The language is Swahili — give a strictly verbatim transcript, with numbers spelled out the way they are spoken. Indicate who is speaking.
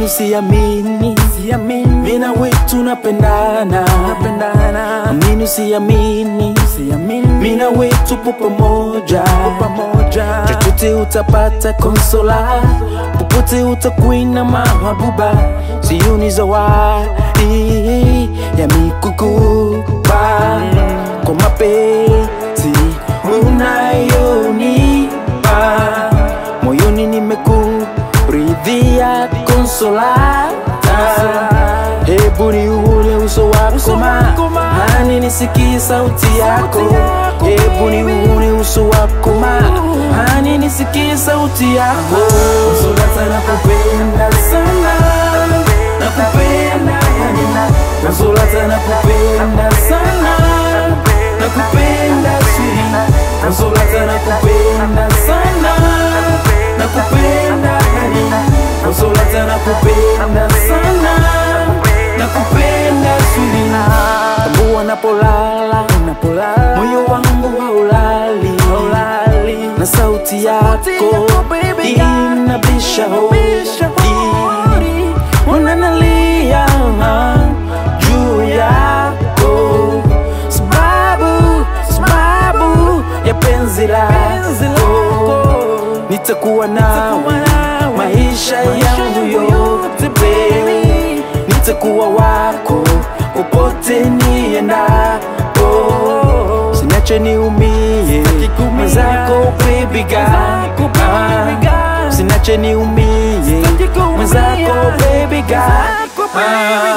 Speaker 1: Amini usiamini, siamini, mimi na wewe tunapendana, tunapendana. Amini usiamini, siamini, mimi na wewe tupo pamoja, pamoja. Chochote utapata konsola, popote utakwenda mahabuba, sioni zawadi ya mikukupa kwa mapenzi unayonipa. Moyoni nimekuridhia konsolata, hebu niuone uso wako ma, hani nisikie sauti yako. Hebu niuone uso wako ma, hani nisikie sauti yako. Konsolata nakupenda sana, nakupenda Konsolata nakupenda sana, nakupenda sweet. Konsolata nakupenda sana, nakupenda Konsolata nakupenda sana, nakupenda sweet. Tambua napolala, napolala, moyo wangu haulali, haulali. Na sauti yako inabisha hodi, unanalia juu yako, sababu, sababu ya penzi lako. Nitakuwa nawe maisha yangu yote baby, nitakuwa wako popote niendapo. Sinache niumie mwenzako baby girl, sinache niumie mwenzako baby girl.